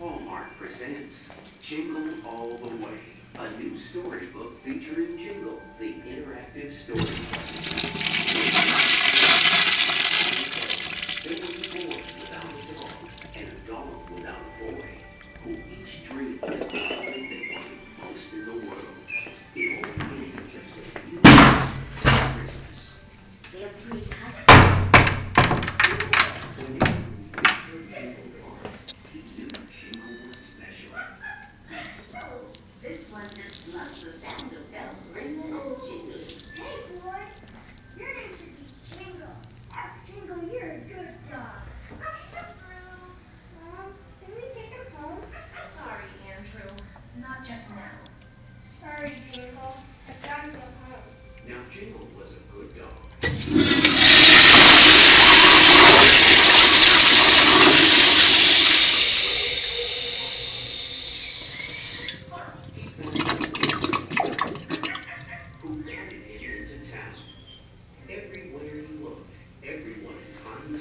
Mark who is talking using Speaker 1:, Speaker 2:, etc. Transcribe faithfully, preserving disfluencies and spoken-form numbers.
Speaker 1: Hallmark presents Jingle All the Way, a new storybook featuring Jingle, the interactive story. There was a boy without a dog and a dog without a boy, who each dreamed of something they wanted most in the world. It all began just a few months before Christmas.
Speaker 2: They're three cousins.
Speaker 1: Whenever he heard Jingle bark, he knew Jingle was special.
Speaker 2: Oh, this one just loves the sound of bells ringing and jingling.
Speaker 3: Hey, boy. Your name should be Jingle. Jingle, you're a good dog. Mom, can we take him home?
Speaker 4: Sorry, Andrew. Not just now.
Speaker 3: Sorry, Jingle. I've got to go home.
Speaker 1: Now Jingle was a good dog. He found a who guided him into town. Everywhere he looked, everyone in town